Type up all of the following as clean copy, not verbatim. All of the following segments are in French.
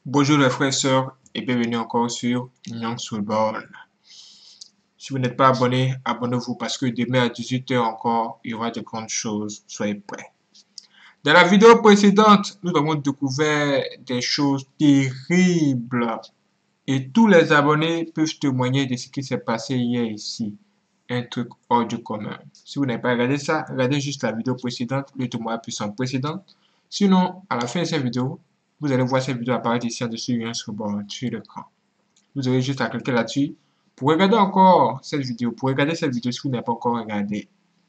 Bonjour les frères et sœurs et bienvenue encore sur Young Soulborn. Si vous n'êtes pas abonné, abonnez-vous parce que demain à 18 h encore, il y aura de grandes choses. Soyez prêts. Dans la vidéo précédente, nous avons découvert des choses terribles et tous les abonnés peuvent témoigner de ce qui s'est passé hier ici. Un truc hors du commun. Si vous n'avez pas regardé ça, regardez juste la vidéo précédente, le témoignage puissant précédent. Sinon, à la fin de cette vidéo, vous allez voir cette vidéo apparaître ici en dessous sur l'écran. Vous aurez juste à cliquer là-dessus pour regarder encore cette vidéo. Pour regarder cette vidéo si vous n'avez pas encore regardé.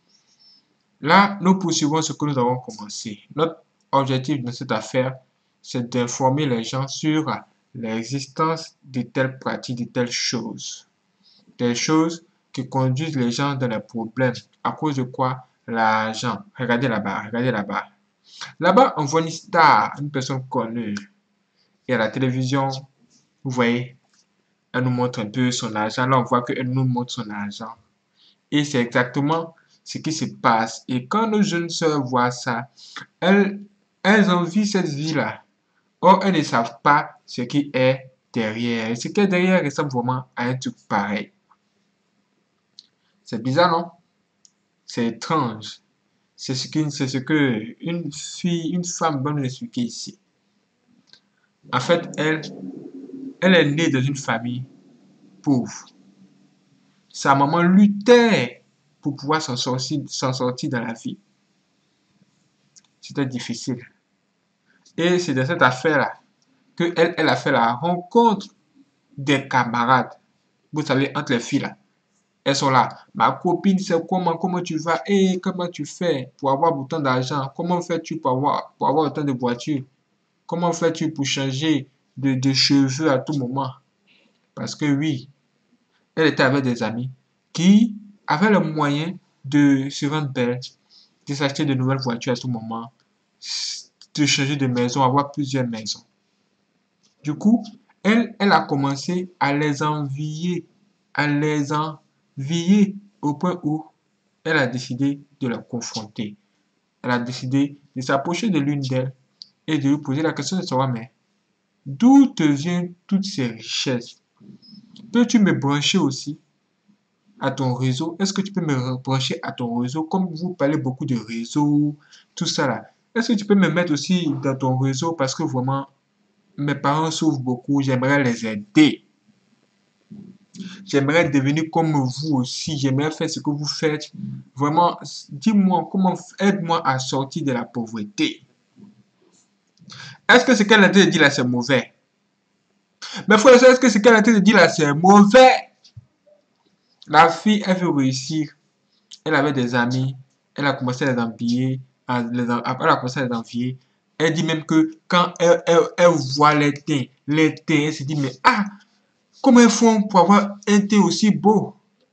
Là, nous poursuivons ce que nous avons commencé. Notre objectif dans cette affaire, c'est d'informer les gens sur l'existence de telles pratiques, de telles choses. Des choses qui conduisent les gens dans les problèmes. À cause de quoi? L'argent. Regardez là-bas, regardez là-bas. Là-bas, on voit une star, une personne connue. Et à la télévision, vous voyez, elle nous montre un peu son argent. Là, on voit qu'elle nous montre son argent. Et c'est exactement ce qui se passe. Et quand nos jeunes sœurs voient ça, elles envient cette vie-là. Or, elles ne savent pas ce qui est derrière. Et ce qui est derrière ressemble vraiment à un truc pareil. C'est bizarre, non? C'est étrange. C'est ce que une femme va nous expliquer ici. En fait, elle est née dans une famille pauvre. Sa maman luttait pour pouvoir s'en sortir dans la vie. C'était difficile. Et c'est dans cette affaire-là qu'elle a fait la rencontre des camarades. Vous savez, entre les filles là. Elles sont là. Ma copine, c'est comment tu vas? Et comment tu fais pour avoir autant d'argent? Comment fais-tu pour avoir autant de voitures? Comment fais-tu pour changer de cheveux à tout moment? Parce que oui, elle était avec des amis qui avaient le moyen de se rendre belle, de s'acheter de nouvelles voitures à tout moment, de changer de maison, avoir plusieurs maisons. Du coup, elle a commencé à les envier, au point où elle a décidé de les confronter. Elle a décidé de s'approcher de l'une d'elles et de lui poser la question de savoir, mais d'où te viennent toutes ces richesses? Peux-tu me brancher aussi à ton réseau? Est-ce que tu peux me brancher à ton réseau? Comme vous parlez beaucoup de réseau, tout ça là. Est-ce que tu peux me mettre aussi dans ton réseau? Parce que vraiment, mes parents souffrent beaucoup. J'aimerais les aider. J'aimerais devenir comme vous aussi. J'aimerais faire ce que vous faites. Vraiment, dis-moi comment, aide-moi à sortir de la pauvreté. Est-ce que ce qu'elle a dit là, c'est mauvais? Mais frère, est-ce que ce qu'elle a dit là, c'est mauvais? La fille, elle veut réussir. Elle avait des amis. Elle a commencé à les envier. Elle a commencé à les envier. Elle dit même que quand elle voit les teints, elle se dit, mais ah, comment ils font pour avoir un teint aussi beau?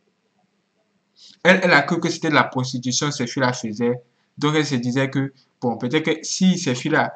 Elle a cru que c'était de la prostitution, ces filles-là faisaient. Donc elle se disait que, bon, peut-être que si ces filles-là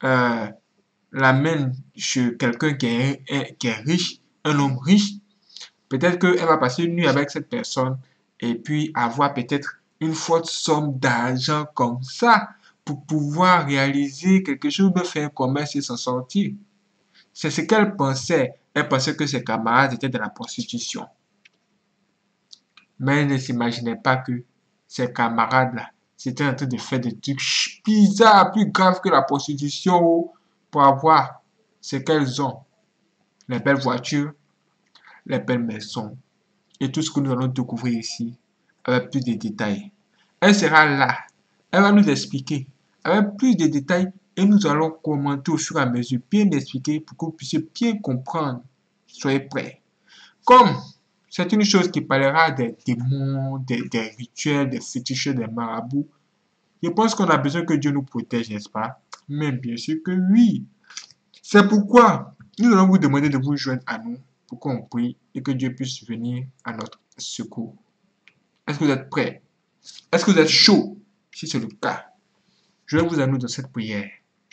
l'amènent chez quelqu'un qui est riche, un homme riche, peut-être qu'elle va passer une nuit avec cette personne et puis avoir peut-être une forte somme d'argent comme ça pour pouvoir réaliser quelque chose, de faire un commerce et s'en sortir. C'est ce qu'elle pensait. Elle pensait que ses camarades étaient de la prostitution. Mais elle ne s'imaginait pas que ses camarades-là, c'était en train de faire des trucs bizarres, plus graves que la prostitution pour avoir ce qu'elles ont. Les belles voitures, les belles maisons et tout ce que nous allons découvrir ici avec plus de détails. Elle sera là. Elle va nous expliquer avec plus de détails et nous allons commenter au fur et à mesure, bien expliquer pour que vous puissiez bien comprendre. Soyez prêts. Comme c'est une chose qui parlera des démons, des rituels, des fétiches, des marabouts. Je pense qu'on a besoin que Dieu nous protège, n'est-ce pas? Mais bien sûr que oui. C'est pourquoi nous allons vous demander de vous joindre à nous pour qu'on prie et que Dieu puisse venir à notre secours. Est-ce que vous êtes prêts? Est-ce que vous êtes chaud? Si c'est le cas, je vais vous amener dans cette prière.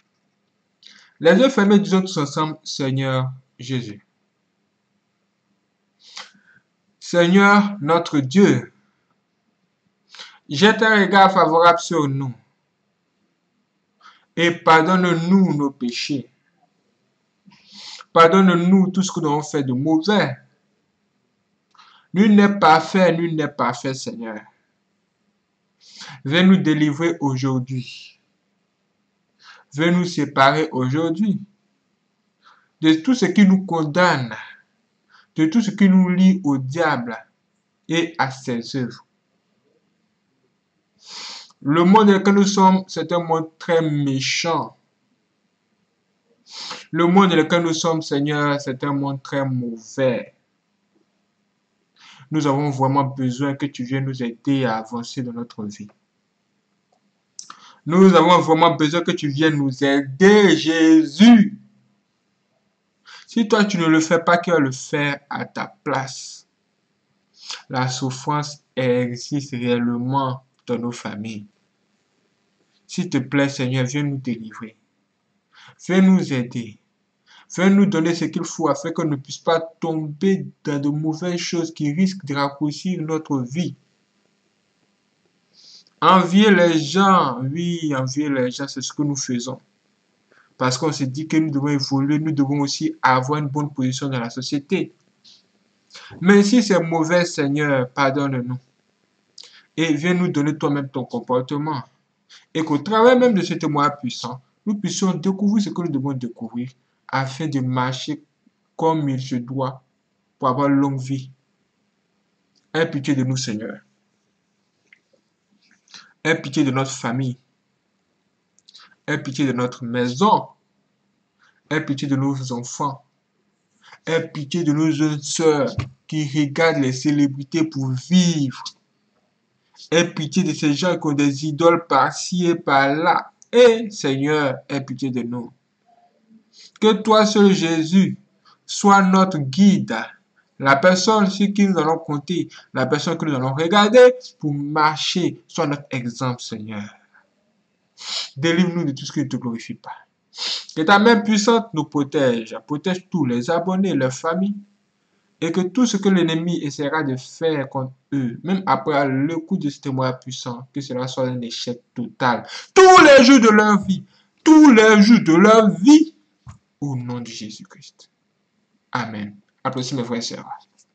Les yeux fermés, disons tous ensemble, Seigneur Jésus. Seigneur notre Dieu, jette un regard favorable sur nous et pardonne-nous nos péchés. Pardonne-nous tout ce que nous avons fait de mauvais. Nul n'est parfait, Seigneur. Viens nous délivrer aujourd'hui. Viens nous séparer aujourd'hui de tout ce qui nous condamne, de tout ce qui nous lie au diable et à ses œuvres. Le monde dans lequel nous sommes, c'est un monde très méchant. Le monde dans lequel nous sommes, Seigneur, c'est un monde très mauvais. Nous avons vraiment besoin que tu viennes nous aider à avancer dans notre vie. Nous avons vraiment besoin que tu viennes nous aider, Jésus. Si toi, tu ne le fais pas, qui va le faire à ta place? La souffrance existe réellement dans nos familles. S'il te plaît, Seigneur, viens nous délivrer. Viens nous aider. Viens nous donner ce qu'il faut afin qu'on ne puisse pas tomber dans de mauvaises choses qui risquent de raccourcir notre vie. Envier les gens, oui, envier les gens, c'est ce que nous faisons. Parce qu'on se dit que nous devons évoluer, nous devons aussi avoir une bonne position dans la société. Mais si c'est mauvais, Seigneur, pardonne-nous. Et viens nous donner toi-même ton comportement. Et qu'au travers même de ce témoignage puissant, nous puissions découvrir ce que nous devons découvrir afin de marcher comme il se doit pour avoir une longue vie. Aie pitié de nous, Seigneur. Aie pitié de notre famille. Aie pitié de notre maison. Aie pitié de nos enfants. Aie pitié de nos jeunes sœurs qui regardent les célébrités pour vivre. Aie pitié de ces gens qui ont des idoles par-ci et par-là. Et Seigneur, aie pitié de nous. Que toi seul, Jésus, sois notre guide. La personne sur qui nous allons compter, la personne que nous allons regarder pour marcher, soit notre exemple, Seigneur. Délivre-nous de tout ce qui ne te glorifie pas. Que ta main puissante nous protège. Protège tous les abonnés, leurs familles. Et que tout ce que l'ennemi essaiera de faire contre eux, même après le coup de ce témoignage puissant, que cela soit un échec total. Tous les jours de leur vie. Tous les jours de leur vie. Au nom de Jésus-Christ. Amen. Applaudissez mes frères et sœurs.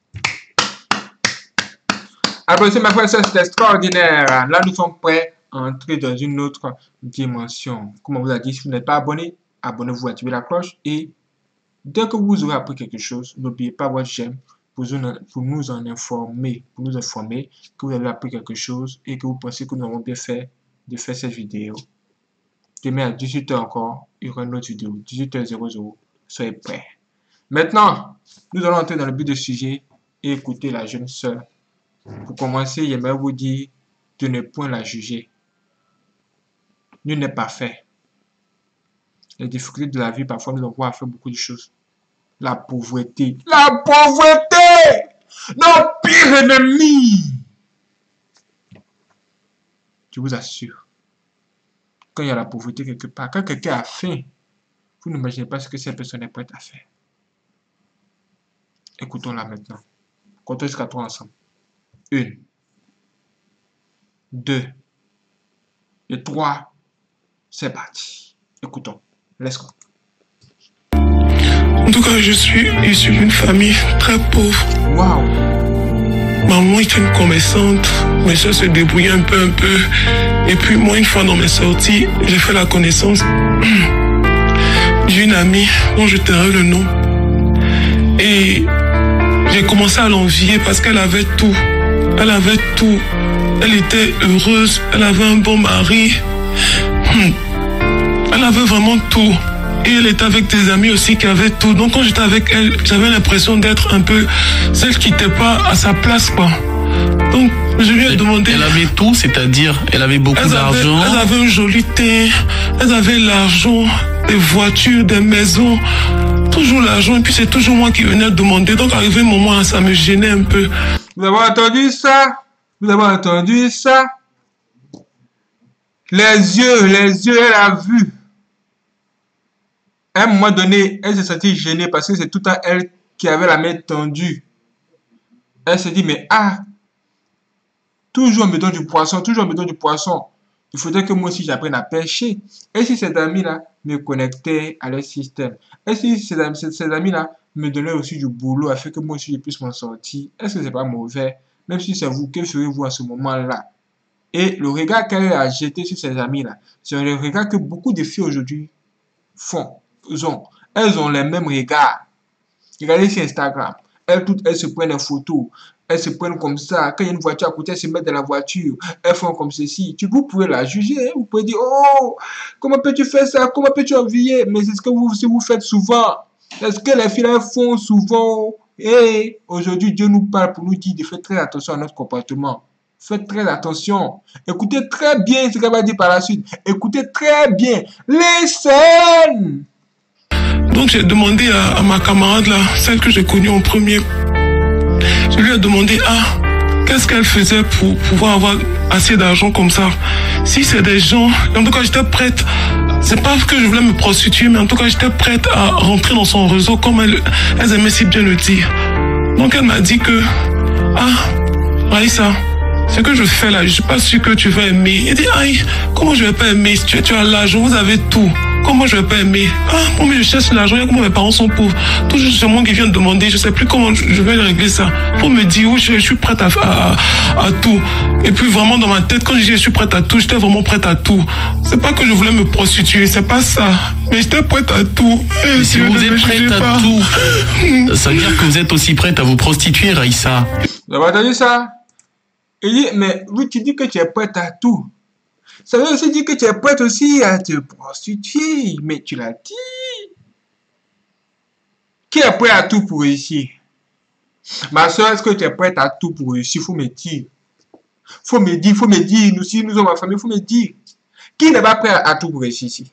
Applaudissez mes frères et sœurs, c'est extraordinaire. Là, nous sommes prêts à entrer dans une autre dimension. Comme on vous a dit, si vous n'êtes pas abonné, abonnez-vous, activez la cloche. Et dès que vous aurez appris quelque chose, n'oubliez pas votre j'aime pour nous en informer, pour nous informer que vous avez appris quelque chose et que vous pensez que nous avons bien fait de faire cette vidéo. Demain à 18 h encore, il y aura une autre vidéo. 18h00. Soyez prêts. Maintenant, nous allons entrer dans le but du sujet et écouter la jeune sœur. Pour commencer, j'aimerais vous dire de ne point la juger. Nul n'est pas fait. Les difficultés de la vie, parfois, nous envoient à faire beaucoup de choses. La pauvreté. La pauvreté! Notre pire ennemi! Je vous assure. Quand il y a la pauvreté quelque part, quand quelqu'un a faim, vous n'imaginez pas ce que cette personne est prête à faire. Écoutons-la maintenant. Comptons jusqu'à 3 ensemble. 1, 2 et 3. C'est parti. Écoutons. Let's go. En tout cas, je suis issu d'une famille très pauvre. Wow. Maman était une commerçante, mes soeurs se débrouillaient un peu. Et puis moi, une fois dans mes sorties, j'ai fait la connaissance d'une amie dont je tairai le nom. Et j'ai commencé à l'envier parce qu'elle avait tout. Elle avait tout. Elle était heureuse, elle avait un bon mari. Elle avait vraiment tout. Et elle était avec des amis aussi qui avaient tout. Donc quand j'étais avec elle, j'avais l'impression d'être un peu celle qui n'était pas à sa place, quoi. Donc je lui ai demandé... Elle avait tout, c'est-à-dire elle avait beaucoup d'argent. Elle avait un joli teint, elle avait l'argent, des voitures, des maisons, toujours l'argent. Et puis c'est toujours moi qui venais demander. Donc arrivé un moment, ça me gênait un peu. Vous avez entendu ça? Vous avez entendu ça? Les yeux, elle a vu. À un moment donné, elle s'est sentie gênée parce que c'est tout à elle qui avait la main tendue. Elle s'est dit, mais toujours on me donne du poisson, toujours on me donne du poisson. Il faudrait que moi aussi j'apprenne à pêcher. Et si ces amis-là me connectaient à leur système? Et si ces amis-là me donnaient aussi du boulot afin que moi aussi je puisse m'en sortir? Est-ce que c'est pas mauvais? Même si c'est vous, que ferez-vous à ce moment-là? Et le regard qu'elle a jeté sur ses amis-là, c'est le regard que beaucoup de filles aujourd'hui font. Elles ont les mêmes regards. Regardez sur Instagram. Elles se prennent des photos. Elles se prennent comme ça. Quand il y a une voiture à côté, elles se mettent dans la voiture. Elles font comme ceci. Vous pouvez la juger. Hein? Vous pouvez dire, oh, comment peux-tu faire ça? Comment peux-tu envier? Mais c'est ce que vous faites souvent. C'est ce que les filles font souvent. Et aujourd'hui, Dieu nous parle pour nous dire de faire très attention à notre comportement. Faites très attention. Écoutez très bien ce qu'elle va dire par la suite. Écoutez très bien. Listen! Donc j'ai demandé à ma camarade là, celle que j'ai connue en premier, je lui ai demandé, qu'est-ce qu'elle faisait pour pouvoir avoir assez d'argent comme ça? Si c'est des gens, en tout cas j'étais prête, c'est pas que je voulais me prostituer, mais en tout cas j'étais prête à rentrer dans son réseau comme elles aimaient si bien le dire. Donc elle m'a dit que, Raïssa, ce que je fais là, je suis pas sûr que tu vas aimer. Elle dit, aïe, comment je vais pas aimer? Tu as l'argent, vous avez tout. Comment je vais pas aimer? Moi, mais je cherche l'argent, comment mes parents sont pauvres. Toujours c'est moi qui viens de demander, je sais plus comment je vais régler ça. Pour me dire, oui, je suis prête à tout. Et puis vraiment dans ma tête, quand je dis je suis prête à tout, j'étais vraiment prête à tout. C'est pas que je voulais me prostituer, c'est pas ça. Mais j'étais prête à tout. Et si vous êtes prête à tout, ça veut dire que vous êtes aussi prête à vous prostituer, Raïssa. Vous avez entendu ça? Il dit, mais oui, tu dis que tu es prête à tout. Ça veut aussi dire que tu es prête aussi à te prostituer. Mais tu l'as dit. Qui est prêt à tout pour réussir? Ma soeur, est-ce que tu es prête à tout pour réussir? Faut me dire. Faut me dire. Nous, si nous sommes ma famille, faut me dire. Qui n'est pas prêt à tout pour réussir ici?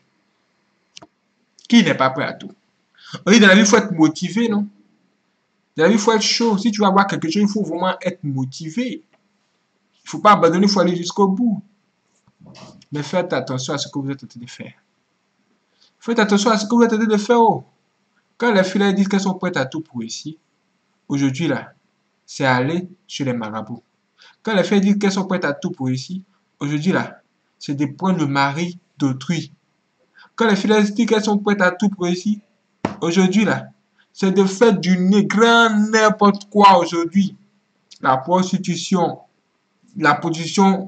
Qui n'est pas prêt à tout? On dit dans la vie, il faut être motivé, non? Dans la vie, il faut être chaud. Si tu veux avoir quelque chose, il faut vraiment être motivé. Il ne faut pas abandonner, il faut aller jusqu'au bout. Mais faites attention à ce que vous êtes en train de faire. Faites attention à ce que vous êtes en train de faire. Oh. Quand les filles disent qu'elles sont prêtes à tout pour ici, aujourd'hui là, c'est aller chez les marabouts. Quand les filles disent qu'elles sont prêtes à tout pour ici, aujourd'hui là, c'est de prendre le mari d'autrui. Quand les filles disent qu'elles sont prêtes à tout pour ici, aujourd'hui là, c'est de faire du grand n'importe quoi aujourd'hui. La prostitution, la position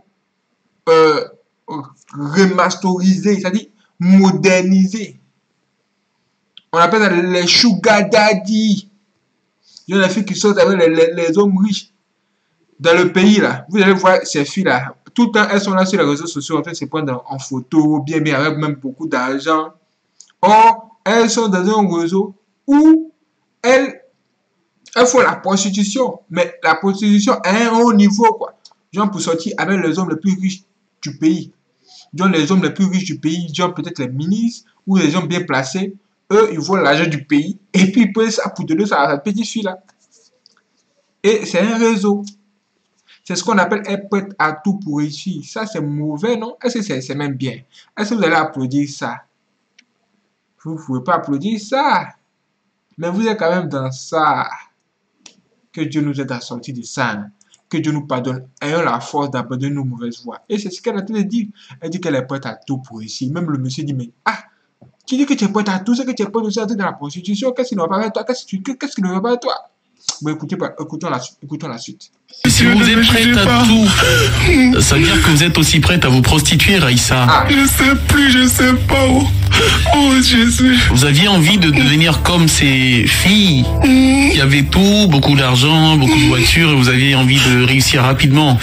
remasterisée, c'est-à-dire modernisée. On appelle ça les sugar daddy. Il y a des filles qui sortent avec les hommes riches dans le pays là. Vous allez voir ces filles là. Tout le temps, elles sont là sur les réseaux sociaux en train de se prendre en photo, bien avec même beaucoup d'argent. Or, elles sont dans un réseau où elles font la prostitution. Mais la prostitution à un haut niveau, quoi. Genre pour sortir avec les hommes les plus riches du pays. Genre les hommes les plus riches du pays, genre peut-être les ministres ou les hommes bien placés. Eux, ils volent l'argent du pays et puis ils prennent ça pour donner ça à la petite fille là. Et c'est un réseau. C'est ce qu'on appelle être prête à tout pour réussir. Ça, c'est mauvais, non? Est-ce que c'est même bien? Est-ce que vous allez applaudir ça? Vous ne pouvez pas applaudir ça. Mais vous êtes quand même dans ça. Que Dieu nous aide à sortir de ça. Hein? Que Dieu nous pardonne. Ayons la force d'abandonner nos mauvaises voies. Et c'est ce qu'elle a dit de dire. Elle dit qu'elle est prête à tout pour réussir. Même le monsieur dit, mais tu dis que tu es prête à tout, c'est que tu es prête aussi à entrer dans la prostitution. Qu'est-ce qui ne va pas avec toi? Qu'est-ce qui ne va pas avec toi? Bon, écoutons la suite. Si vous êtes prête à tout, ça veut dire que vous êtes aussi prête à vous prostituer, Raïssa. Je sais pas. Oh Jésus. Vous aviez envie de devenir comme ces filles qui avaient tout, beaucoup d'argent, beaucoup de voitures, et vous aviez envie de réussir rapidement.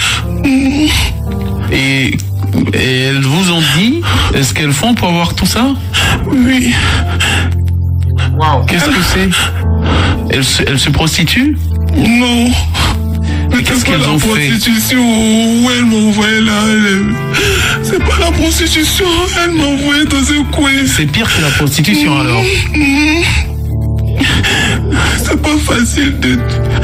Et elles vous ont dit ce qu'elles font pour avoir tout ça? Oui. Wow. Qu'est-ce que c'est? Elles se prostituent? Non. Mais qu'est-ce qu'elles ont fait? Où elles m'ont envoyé là. C'est pas la prostitution. Elles m'ont envoyé dans un coin. C'est pire que la prostitution alors. C'est pas facile de...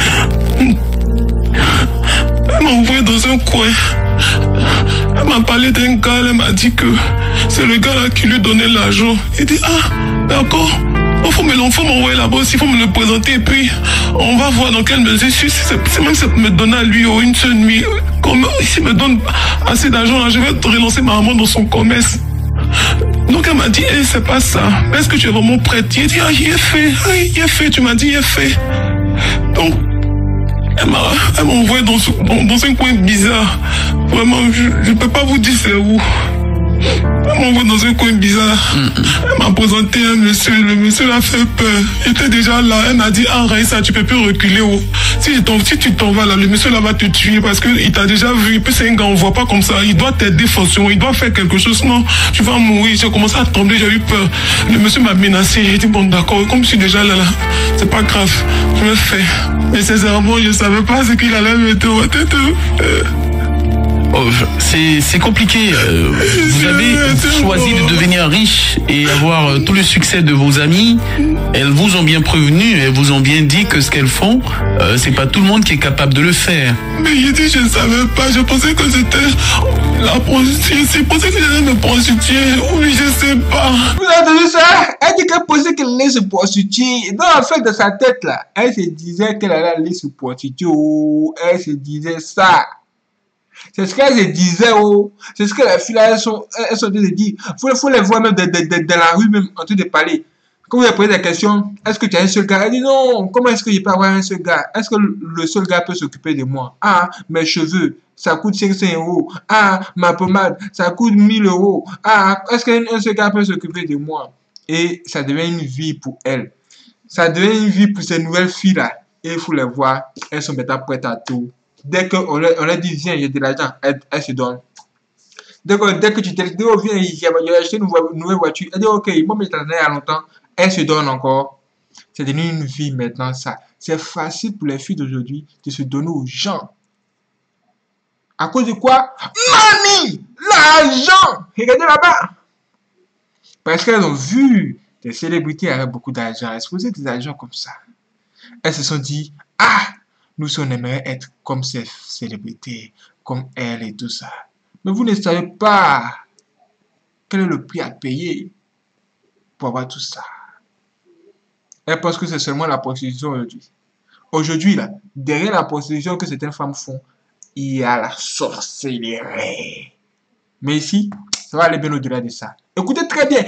Elle m'a envoyé dans un coin. Elle m'a parlé d'un gars. Elle m'a dit que c'est le gars là qui lui donnait l'argent. Il dit, d'accord. faut m'envoyer là-bas aussi, il faut me le présenter et puis on va voir dans quelle mesure. C'est même ça peut me donner à lui une seule nuit. Comme s'il me donne assez d'argent, là, je vais relancer ma maman dans son commerce. Donc elle m'a dit, hey, c'est pas ça. Est-ce que tu es vraiment prête? Il a dit, ah, il est fait, tu m'as dit, il est fait. Donc, elle m'a envoyé dans un coin bizarre. Vraiment, je peux pas vous dire c'est où. Elle m'a envoyé dans un coin bizarre. Elle m'a présenté un monsieur. Le monsieur l'a fait peur. Il était déjà là. Elle m'a dit, ah, Raïssa, tu peux plus reculer. Oh. Si tu t'en vas là, le monsieur là va te tuer parce qu'il t'a déjà vu. Et puis c'est un gars, on voit pas comme ça. Il doit t'aider forcément. Il doit faire quelque chose. Non, tu vas mourir. J'ai commencé à trembler. J'ai eu peur. Le monsieur m'a menacé. J'ai dit, bon, d'accord. Comme je suis déjà là, c'est pas grave. Je le fais. Mais sincèrement, je savais pas ce qu'il allait me mettre en tête. Oh, c'est compliqué. Vous avez choisi de devenir riche et avoir tout le succès de vos amis. Elles vous ont bien prévenu, elles vous ont bien dit que ce qu'elles font, c'est pas tout le monde qui est capable de le faire. Mais il dit, je ne savais pas, je pensais que c'était la prostitution, je pensais que j'allais me prostituer, oui, je sais pas. Vous avez entendu ça? Elle dit qu'elle pensait qu'elle allait se prostituer. Non, en fait, dans sa tête, là, elle se disait qu'elle allait aller se prostituer. Oh, elle se disait ça. C'est ce qu'elle se disait, oh. C'est ce que les filles là, elles sont en train de dire. Faut les voir même dans la rue, même en train de parler. Quand vous avez posé des questions, est-ce que tu as un seul gars? Elle dit non, comment est-ce que je peux avoir un seul gars? Est-ce que le seul gars peut s'occuper de moi? Ah, mes cheveux, ça coûte 500 €. Ah, ma pommade, ça coûte 1000 €. Ah, est-ce qu'un seul gars peut s'occuper de moi? Et ça devient une vie pour elle. Ça devient une vie pour ces nouvelles filles là. Et il faut les voir, elles sont maintenant prêtes à tout. Dès qu'on leur dit, viens, il y a de l'argent, elle se donne. Dès que tu te dis, oh, viens, j'ai acheté une nouvelle voiture. Elle dit, ok, moi, mais t'en as longtemps. Elle se donne encore. C'est devenu une vie maintenant, ça. C'est facile pour les filles d'aujourd'hui de se donner aux gens. À cause de quoi? Money! L'argent! Regardez là-bas. Parce qu'elles ont vu des célébrités avec beaucoup d'argent. Elles se posaient des argents comme ça. Elles se sont dit, ah! Nous, on aimerait être comme ces célébrités, comme elle et tout ça. Mais vous ne savez pas quel est le prix à payer pour avoir tout ça. Elle pense que c'est seulement la prostitution aujourd'hui. Aujourd'hui, là, derrière la prostitution que certaines femmes font, il y a la sorcellerie. Mais ici, ça va aller bien au-delà de ça. Écoutez très bien,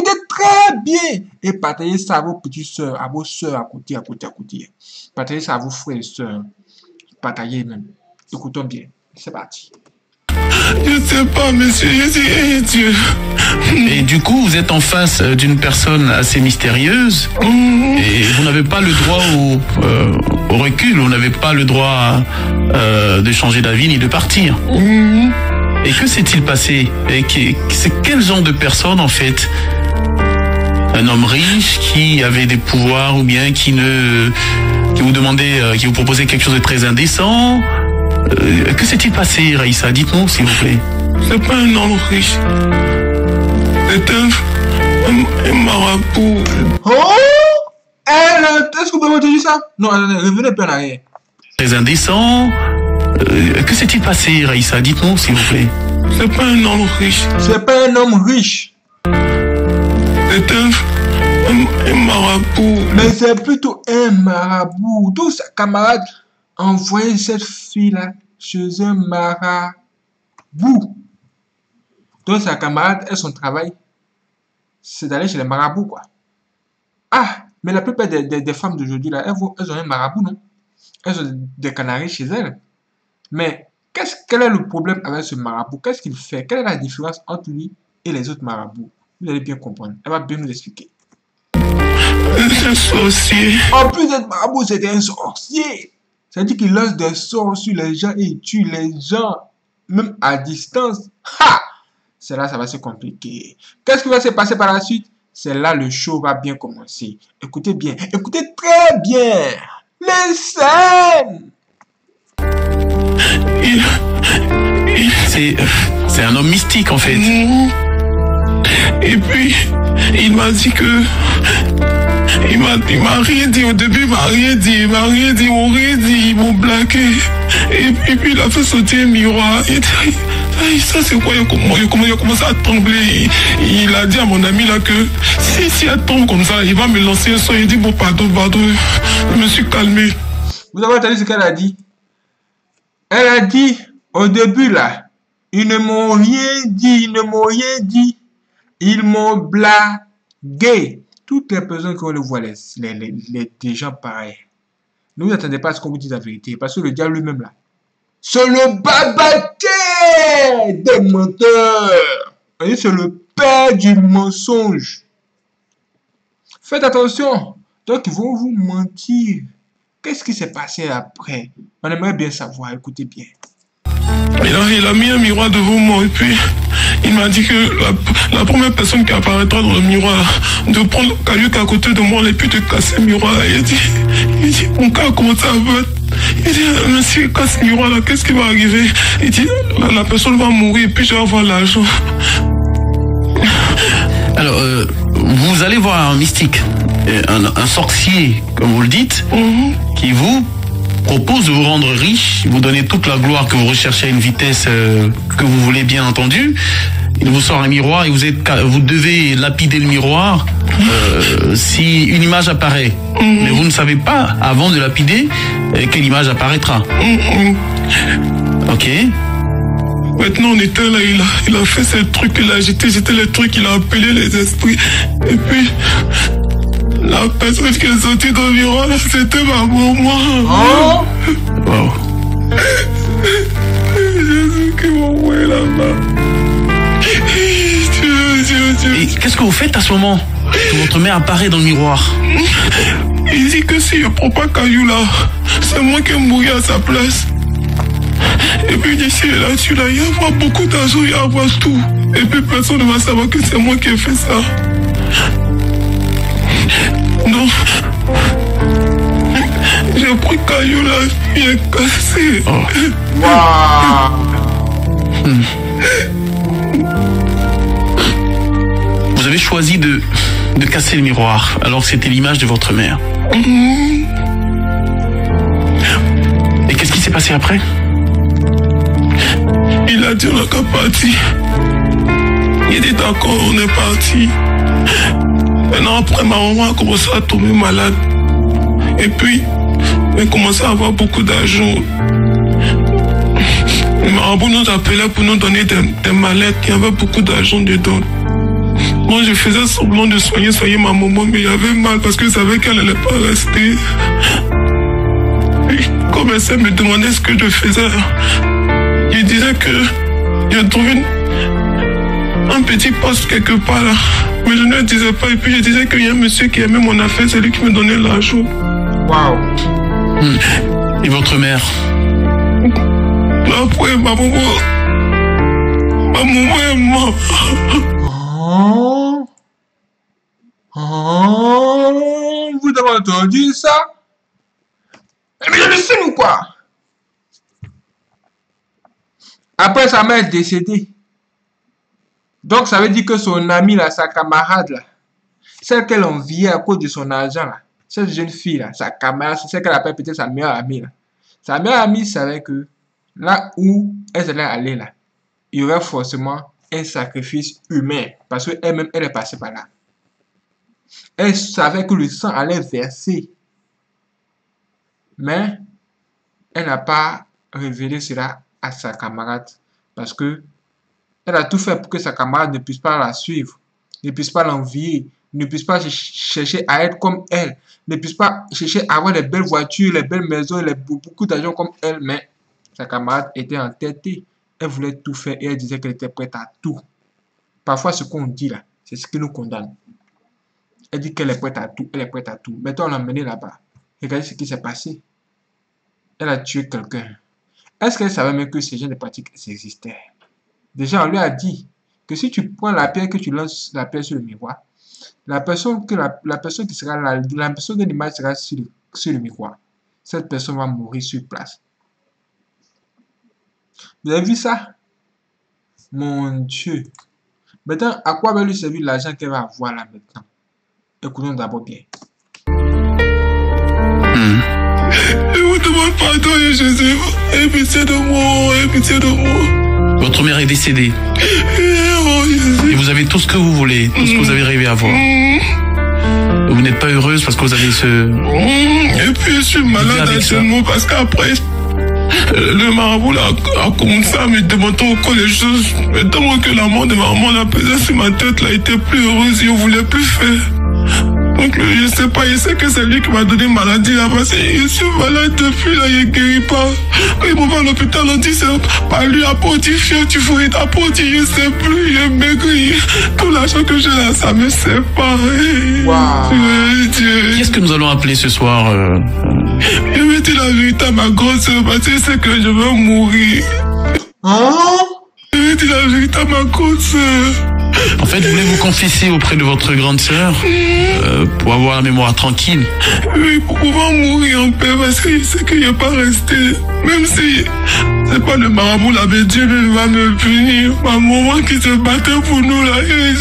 et partagez ça à vos petites soeurs, à vos soeurs à côté. Partagez ça à vos frères et soeurs. Partagez même. Écoutons bien. C'est parti. Je sais pas, monsieur, je dis, hey, Dieu. Et du coup, vous êtes en face d'une personne assez mystérieuse et vous n'avez pas le droit au recul, vous n'avez pas le droit de changer d'avis ni de partir. Et que s'est-il passé? C'est quel genre de personne en fait? Un homme riche qui avait des pouvoirs ou bien qui vous demandait, qui vous proposait quelque chose de très indécent? Que s'est-il passé, Raïssa? Dites-nous, s'il vous plaît. C'est pas un homme riche. C'est un marabout. Oh! Est-ce que vous pouvez me dire ça? Non, revenez un peu en arrière. Très indécent. Que s'est-il passé, Raïssa? Dites-nous, s'il vous plaît. C'est pas un homme riche. C'est pas un homme riche. C'est un marabout. Mais c'est plutôt un marabout. Tous ses camarades envoyaient cette fille-là chez un marabout. Donc ses camarades, son travail, c'est d'aller chez les marabouts, quoi. Ah, mais la plupart des femmes d'aujourd'hui, là, elles ont un marabout, non? Elles ont des canaris chez elles. Mais quel est le problème avec ce marabout? Qu'est-ce qu'il fait? Quelle est la différence entre lui et les autres marabouts? Vous allez bien comprendre. Elle va bien nous expliquer. C'est un sorcier. En plus d'être marabout, c'est un sorcier. Ça veut dire qu'il lance des sorts sur les gens et il tue les gens, même à distance. Ha! C'est là ça va se compliquer. Qu'est-ce qui va se passer par la suite? C'est là le show va bien commencer. Écoutez bien. Écoutez très bien. Les scènes. C'est un homme mystique en fait. Et puis, il m'a dit que... Il m'a rien dit au début, il m'a rien dit, ils m'ont blagué. Et puis il a fait sauter un miroir. Aïe, ça c'est quoi? Il a commencé à trembler. Il a dit à mon ami là que si elle tombe comme ça, il va me lancer un son. Il dit bon, pardon. Je me suis calmé. Vous avez entendu ce qu'elle a dit? Elle a dit au début là, ils ne m'ont rien dit. Ils m'ont blagué. Toutes les personnes qui vont le voir, les gens pareils. Ne vous attendez pas à ce qu'on vous dise la vérité. Parce que le diable lui-même là, c'est le babaquet des menteurs. C'est le père du mensonge. Faites attention. Donc ils vont vous mentir. Qu'est-ce qui s'est passé après? On aimerait bien savoir. Écoutez bien. Il a mis un miroir devant moi et puis il m'a dit que la première personne qui apparaîtra dans le miroir, de prendre le caillou qui est à côté de moi et puis de casser le miroir. Il dit, mon cas, comment ça va? Il dit, mais si je casse le miroir là, qu'est-ce qui va arriver? Il dit, la personne va mourir et puis je vais avoir l'argent. Alors, vous allez voir un mystique, un sorcier, comme vous le dites, qui vous propose de vous rendre riche, vous donner toute la gloire que vous recherchez à une vitesse que vous voulez, bien entendu. Il vous sort un miroir et vous devez lapider le miroir si une image apparaît. Mais vous ne savez pas, avant de lapider, quelle image apparaîtra. Ok. Maintenant, on était là, il a fait ce truc, il a jeté les trucs, il a appelé les esprits. Et puis, la personne qui est sortie dans le miroir, c'était ma maman. Oh! Wow. Jésus qui m'a envoyé là-bas. Dieu. Et qu'est-ce que vous faites à ce moment que votre mère apparaît dans le miroir? Il dit que si je prends pas caillou là, c'est moi qui vais mourir à sa place. Et puis d'ici là, il va y avoir beaucoup d'argent, il va y avoir tout. Et puis personne ne va savoir que c'est moi qui ai fait ça. Non. J'ai pris caillou là, il est cassé. Oh. Wow. Vous avez choisi de casser le miroir, alors que c'était l'image de votre mère. Et qu'est-ce qui s'est passé après? Il a dit on n'a qu'à partir. Il dit d'accord, on est parti. Maintenant après ma maman a commencé à tomber malade. Et puis, elle a commencé à avoir beaucoup d'argent. Les marabouts nous appelaient pour nous donner des mallettes. Il y avait beaucoup d'argent dedans. Moi je faisais semblant de soigner ma maman, mais il y avait mal parce que je savais qu'elle n'allait pas rester. Et comme elle me demandait ce que je faisais, il disait que j'ai trouvé un petit poste quelque part là. Mais je ne le disais pas. Et puis je disais qu'il y a un monsieur qui aimait mon affaire, c'est lui qui me donnait l'argent. Waouh. Et votre mère? Après, ma maman est morte. Vous avez entendu ça? Mais je le sais ou quoi? Après, sa mère est décédée. Donc, ça veut dire que son amie, là, sa camarade, là, celle qu'elle enviait à cause de son argent, là, cette jeune fille, là, sa camarade, c'est celle qu'elle appelle peut-être sa meilleure amie, là. Sa meilleure amie savait que là où elle allait aller, là, il y aurait forcément un sacrifice humain. Parce qu'elle-même, elle est passée par là. Elle savait que le sang allait verser. Mais elle n'a pas révélé cela à sa camarade. Parce que elle a tout fait pour que sa camarade ne puisse pas la suivre, ne puisse pas l'envier, ne puisse pas chercher à être comme elle, ne puisse pas chercher à avoir les belles voitures, les belles maisons, beaucoup d'argent comme elle. Mais sa camarade était entêtée. Elle voulait tout faire et elle disait qu'elle était prête à tout. Parfois, ce qu'on dit là, c'est ce qui nous condamne. Elle dit qu'elle est prête à tout, elle est prête à tout. Maintenant, on l'a emmenée là-bas. Regardez ce qui s'est passé. Elle a tué quelqu'un. Est-ce qu'elle savait même que ces gens de pratiques existaient? Déjà, on lui a dit que si tu prends la pierre, que tu lances la pierre sur le miroir, la personne qui sera là, la personne de l'image sera sur le miroir. Cette personne va mourir sur place. Vous avez vu ça? Mon Dieu. Maintenant, à quoi va lui servir l'argent qu'elle va avoir là maintenant? Écoutons d'abord bien. Je vous demande pardon, Jésus. Aie pitié de moi, aie pitié de moi. Votre mère est décédée. Et vous avez tout ce que vous voulez, tout ce que vous avez rêvé avoir. Vous n'êtes pas heureuse parce que vous avez Et puis je suis malade actuellement parce qu'après, le marabout là, a commencé à me demander encore les choses. Tant que la mort de ma maman l'a pesé sur ma tête, là, était plus heureuse, je ne voulais plus faire. Donc je sais pas, je sais que c'est lui qui m'a donné une maladie là, parce que je suis malade depuis là, il ne guérit pas. Quand il m'a fait à l'hôpital, on dit c'est pas lui, après on dit fier, tu ferais, après on dit je sais plus, je maigri. Tout l'argent que j'ai là, ça me sépare. Qu'est-ce que nous allons appeler ce soir Je vais dire la vérité à ma grosse soeur, parce que je sais que je vais mourir. Je vais dire la vérité à ma grosse soeur. En fait, vous voulez vous confesser auprès de votre grande sœur pour avoir la mémoire tranquille. Oui, pour pouvoir mourir en paix, parce que je sais qu'il n'y a pas resté. Même si c'est pas le marabout là, mais Dieu va me punir. Ma maman qui se battait pour nous là, et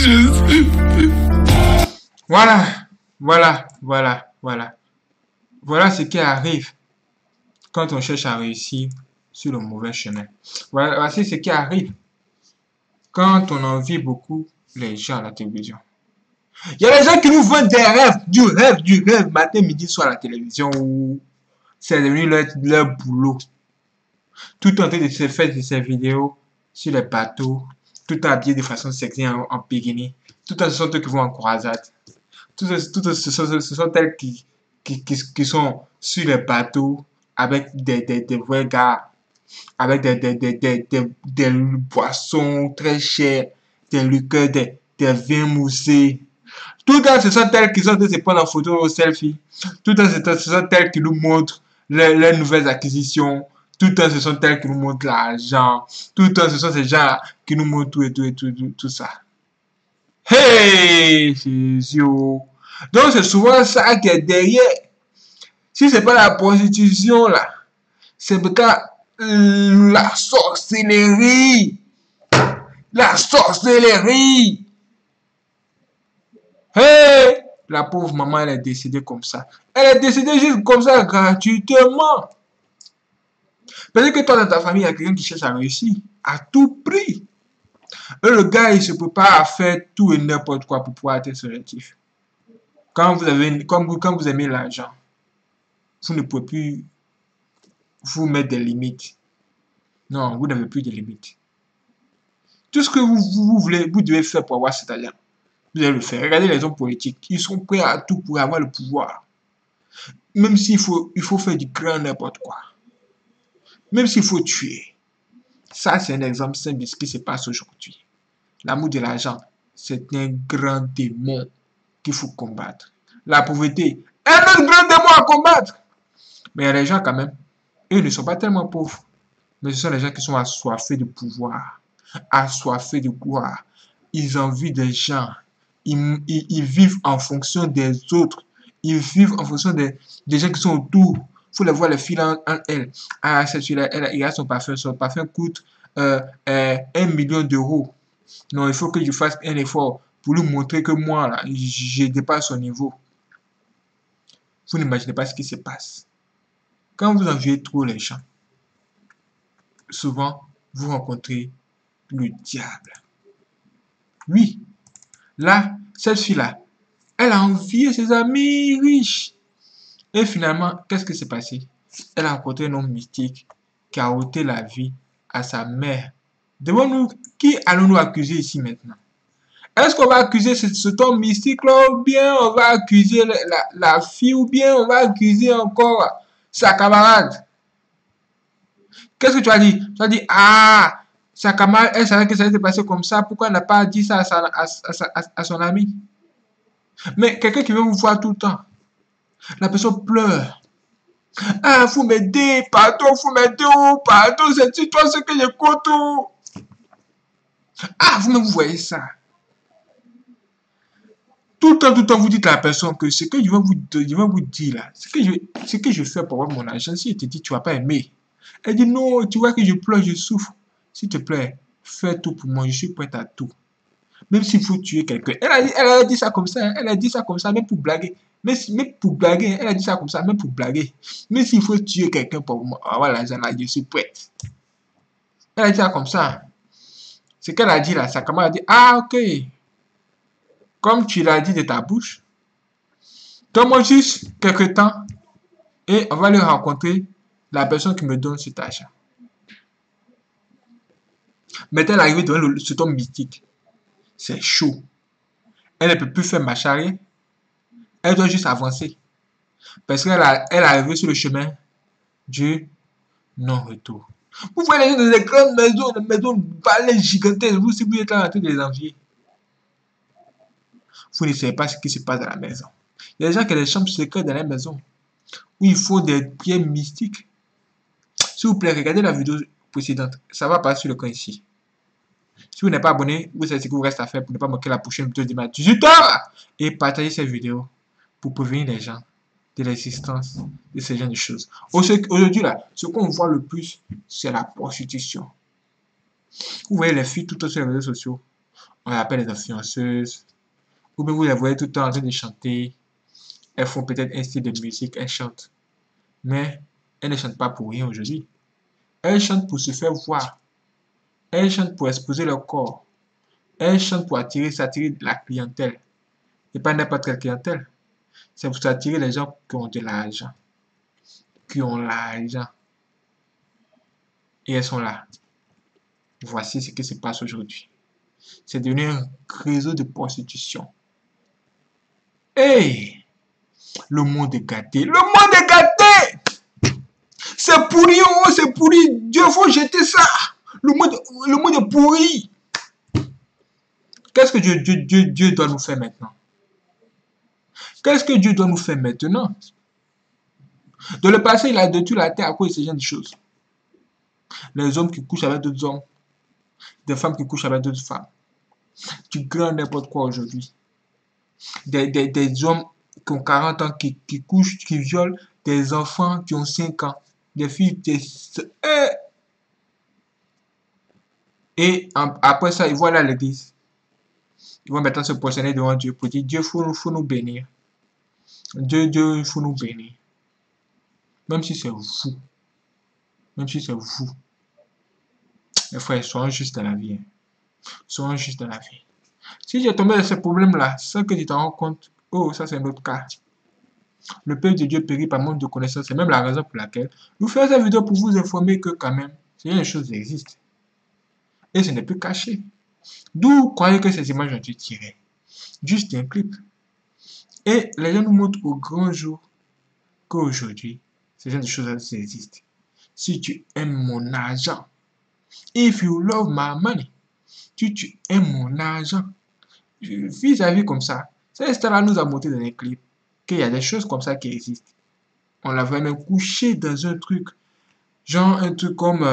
Voilà ce qui arrive quand on cherche à réussir sur le mauvais chemin. Voici ce qui arrive quand on envie beaucoup les gens à la télévision. Il y a des gens qui nous vendent des rêves, du rêve, matin, midi, soir à la télévision, où c'est devenu leur boulot. Tout en train de se faire de ces vidéos sur les bateaux, tout habillé de façon sexy en bikini, tout en ce sont eux qui vont en croisade. Ce sont elles qui sont sur les bateaux avec des vrais gars, avec des boissons très chères, des liqueurs, des vins moussés. Tout le temps, ce sont elles qui sont de se prendre en photo au selfie. Tout le temps, ce sont elles qui nous montrent les nouvelles acquisitions. Tout le temps, ce sont elles qui nous montrent l'argent. Tout le temps, ce sont ces gens qui nous montrent tout ça. Hey, Jésus! Donc, c'est souvent ça qui est derrière. Si c'est pas la prostitution, là, c'est peut-être la sorcellerie. La sorcellerie. Hey! La pauvre maman, elle est décédée comme ça. Elle est décédée juste comme ça, gratuitement. Parce que toi, dans ta famille, il y a quelqu'un qui cherche à réussir. À tout prix. Et le gars, il se prépare à faire tout et n'importe quoi pour pouvoir atteindre son objectif. Quand vous aimez l'argent, vous ne pouvez plus vous mettre des limites. Non, vous n'avez plus de limites. Tout ce que vous voulez, vous devez faire pour avoir cet argent. Vous allez le faire. Regardez les hommes politiques. Ils sont prêts à tout pour avoir le pouvoir. Même s'il faut faire du grand n'importe quoi. Même s'il faut tuer. Ça, c'est un exemple simple de ce qui se passe aujourd'hui. L'amour de l'argent, c'est un grand démon qu'il faut combattre. La pauvreté, un autre grand démon à combattre. Mais il y a des gens quand même, eux ne sont pas tellement pauvres. Mais ce sont les gens qui sont assoiffés de pouvoir, assoiffés de gloire. Ils envient des gens. Ils vivent en fonction des autres. Ils vivent en fonction des gens qui sont autour. Il faut les voir les filles en elles. Ah, cette fille-là, il a son parfum. Son parfum coûte 1 million d'euros. Non, il faut que je fasse un effort pour lui montrer que moi, là, je dépasse son niveau. Vous n'imaginez pas ce qui se passe. Quand vous enviez trop les gens, souvent, vous rencontrez le diable. Oui, là, cette fille-là, elle a envié ses amis riches. Et finalement, qu'est-ce qui s'est passé? Elle a rencontré un homme mystique qui a ôté la vie à sa mère. Devant nous, qui allons-nous accuser ici maintenant? Est-ce qu'on va accuser cet homme mystique-là, ou bien on va accuser la fille, ou bien on va accuser encore sa camarade? Qu'est-ce que tu as dit? Tu as dit, ah, sa camarade, elle savait que ça allait se passer comme ça, pourquoi elle n'a pas dit ça à son ami? Mais quelqu'un qui veut vous voir tout le temps, la personne pleure. Ah, faut m'aider, pardon, pardon, c'est toi ce que je compte. Ah, vous voyez ça. Tout le temps, vous dites à la personne que ce que je vais vous dire là, ce que je fais pour avoir mon argent, si elle te dit, tu ne vas pas aimer. Elle dit, non, tu vois que je pleure, je souffre. S'il te plaît, fais tout pour moi, je suis prête à tout. Même s'il faut tuer quelqu'un. Elle a dit ça comme ça, hein. Elle a dit ça comme ça, même pour blaguer. Mais pour blaguer, elle a dit ça comme ça, même pour blaguer. Mais s'il faut tuer quelqu'un pour avoir l'argent là, je suis prête. Elle a dit ça comme ça. Ce qu'elle a dit là, sa camarade a dit, ah ok, comme tu l'as dit de ta bouche, donne-moi juste quelques temps et on va aller rencontrer la personne qui me donne cet argent. Maintenant, elle est arrivée devant cet homme mystique. C'est chaud. Elle ne peut plus faire marche arrière. Elle doit juste avancer. Parce qu'elle est arrivée sur le chemin du non-retour. Vous voyez les gens dans des grandes maisons, des maisons balais gigantesques. Vous, si vous êtes là en train de les envier, vous ne savez pas ce qui se passe dans la maison. Il y a des gens qui ont des chambres secrètes dans la maison où il faut des pierres mystiques. S'il vous plaît, regardez la vidéo précédente. Ça va passer sur le coin ici. Si vous n'êtes pas abonné, vous savez ce qu'il vous reste à faire pour ne pas manquer la prochaine vidéo de 18h. Et partagez cette vidéo pour prévenir les gens de l'existence de ce genre de choses. Aujourd'hui, là, ce qu'on voit le plus, c'est la prostitution. Vous voyez les filles tout le temps sur les réseaux sociaux. On les appelle les influenceuses. Ou bien vous les voyez tout le temps en train de chanter. Elles font peut-être un style de musique, elles chantent. Mais elles ne chantent pas pour rien aujourd'hui. Elles chantent pour se faire voir. Elles chantent pour exposer leur corps. Elles chantent pour s'attirer la clientèle. Et pas n'importe quelle clientèle. C'est pour s'attirer les gens qui ont de l'argent. Qui ont l'argent. Et elles sont là. Voici ce qui se passe aujourd'hui. C'est devenu un réseau de prostitution. Hey! Le monde est gâté. Le monde est gâté! C'est pourri, oh, c'est pourri. Dieu, faut jeter ça. Le monde est pourri. Qu'est-ce que Dieu doit nous faire maintenant? Qu'est-ce que Dieu doit nous faire maintenant? Dans le passé, il a détruit la terre à cause de ce genre de choses. Les hommes qui couchent avec d'autres hommes. Des femmes qui couchent avec d'autres femmes. Du grand n'importe quoi aujourd'hui. Des hommes qui ont 40 ans qui couchent, qui violent des enfants qui ont 5 ans. Des filles, Et après ça, ils vont aller à l'église. Ils vont maintenant se positionner devant Dieu pour dire, Dieu, faut nous bénir. Dieu, il faut nous bénir. Même si c'est vous. Même si c'est vous. Mes frères, soyons juste dans la vie. Soyons juste dans la vie. Si tu es tombé dans ce problème-là, sans que tu t'en rends compte, oh, ça c'est un autre cas. Le peuple de Dieu périt par manque de connaissance. C'est même la raison pour laquelle nous faisons cette vidéo pour vous informer que quand même, ces choses existent. Et ce n'est plus caché. D'où croyez que ces images ont été tirées? Juste un clip. Et les gens nous montrent au grand jour qu'aujourd'hui, ces genre de choses existent. Si tu aimes mon argent, if you love my money, si tu aimes mon argent, vis-à-vis comme ça, cette histoire-là nous a montré dans les clips qu'il y a des choses comme ça qui existent. On l'a vraiment couché dans un truc, genre un truc comme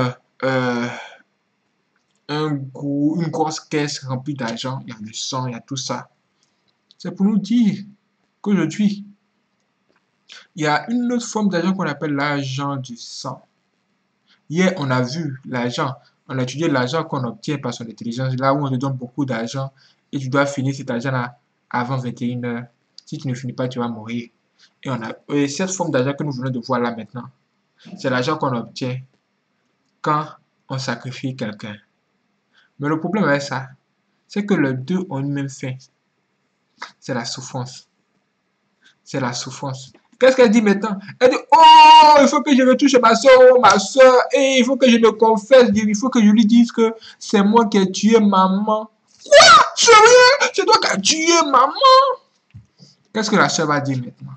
une grosse caisse remplie d'argent, il y a du sang, il y a tout ça. C'est pour nous dire qu'aujourd'hui, il y a une autre forme d'argent qu'on appelle l'argent du sang. Hier, on a vu l'argent, on a étudié l'argent qu'on obtient par son intelligence, là où on te donne beaucoup d'argent et tu dois finir cet argent-là avant 21h. Si tu ne finis pas, tu vas mourir. Et cette forme d'argent que nous venons de voir là maintenant, c'est l'argent qu'on obtient quand on sacrifie quelqu'un. Mais le problème avec ça, c'est que les deux ont une même fin. C'est la souffrance. C'est la souffrance. Qu'est-ce qu'elle dit maintenant? Elle dit, oh, il faut que je retouche ma soeur, et il faut que je me confesse, il faut que je lui dise que c'est moi qui ai tué maman. Quoi? Sérieux? C'est toi qui as tué maman? Qu'est-ce que la soeur va dire maintenant?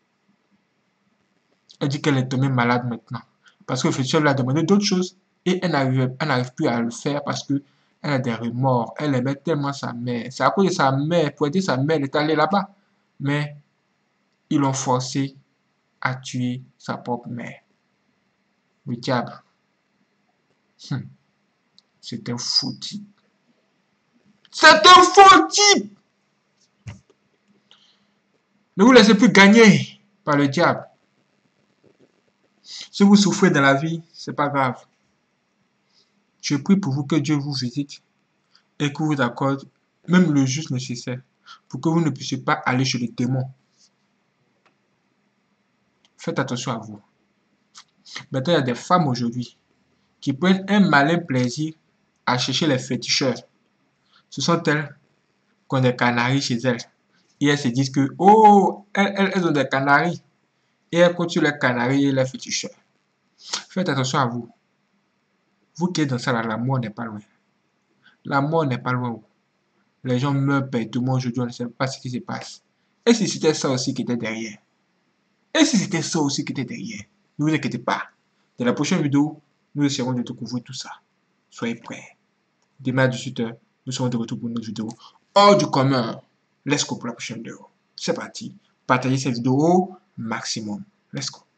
Elle dit qu'elle est tombée malade maintenant. Parce que le frère lui a demandé d'autres choses, et elle n'arrive plus à le faire parce que elle a des remords. Elle aimait tellement sa mère. C'est à cause de sa mère. Pour aider sa mère, elle est allée là-bas. Mais ils l'ont forcé à tuer sa propre mère. Le diable. C'est un faux type. C'est un faux type. Ne vous laissez plus gagner par le diable. Si vous souffrez dans la vie, c'est pas grave. Je prie pour vous que Dieu vous visite et que vous accorde même le juste nécessaire pour que vous ne puissiez pas aller chez les démons. Faites attention à vous. Maintenant, il y a des femmes aujourd'hui qui prennent un malin plaisir à chercher les féticheurs. Ce sont elles qui ont des canaris chez elles. Et elles se disent que, oh, elles ont des canaris. Et elles comptent sur les canaris et les féticheurs. Faites attention à vous. Vous qui êtes dans ça, la mort n'est pas loin. La mort n'est pas loin. Les gens meurent bêtement aujourd'hui, on ne sait pas ce qui se passe. Et si c'était ça aussi qui était derrière? Et si c'était ça aussi qui était derrière? Ne vous inquiétez pas. Dans la prochaine vidéo, nous essaierons de découvrir tout ça. Soyez prêts. Demain à 18h, nous serons de retour pour une autre vidéo hors du commun. Let's go pour la prochaine vidéo. C'est parti. Partagez cette vidéo au maximum. Let's go.